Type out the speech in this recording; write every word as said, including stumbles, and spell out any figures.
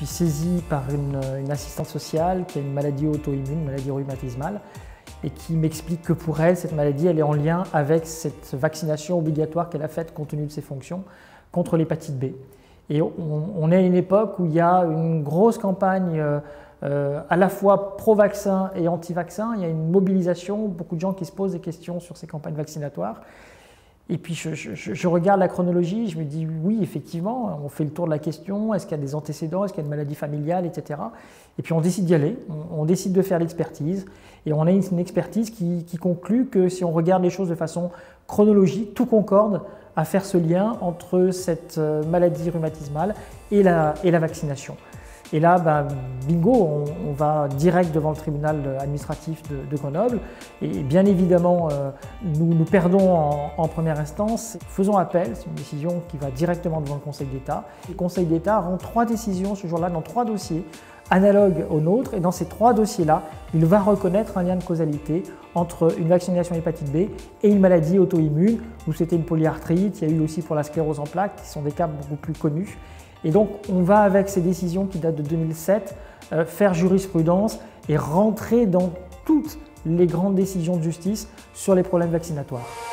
suis saisi par une, une assistante sociale qui a une maladie auto-immune, une maladie rhumatismale, et qui m'explique que pour elle, cette maladie, elle est en lien avec cette vaccination obligatoire qu'elle a faite compte tenu de ses fonctions contre l'hépatite B. Et on, on est à une époque où il y a une grosse campagne euh, euh, à la fois pro-vaccin et anti-vaccin. Il y a une mobilisation, beaucoup de gens qui se posent des questions sur ces campagnes vaccinatoires. Et puis je, je, je regarde la chronologie, je me dis oui, effectivement, on fait le tour de la question, est-ce qu'il y a des antécédents, est-ce qu'il y a une maladie familiale, et cetera. Et puis on décide d'y aller, on, on décide de faire l'expertise, et on a une, une expertise qui, qui conclut que si on regarde les choses de façon chronologique, tout concorde à faire ce lien entre cette maladie rhumatismale et la, et la vaccination. Et là, ben, bingo, on, on va direct devant le tribunal administratif de, de Grenoble. Et bien évidemment, euh, nous, nous perdons en, en première instance. Faisons appel, c'est une décision qui va directement devant le Conseil d'État. Le Conseil d'État rend trois décisions ce jour-là dans trois dossiers analogues aux nôtres. Et dans ces trois dossiers-là, il va reconnaître un lien de causalité entre une vaccination hépatite B et une maladie auto-immune, où c'était une polyarthrite. Il y a eu aussi pour la sclérose en plaques, qui sont des cas beaucoup plus connus. Et donc, on va, avec ces décisions qui datent de deux mille sept, euh, faire jurisprudence et rentrer dans toutes les grandes décisions de justice sur les problèmes vaccinatoires.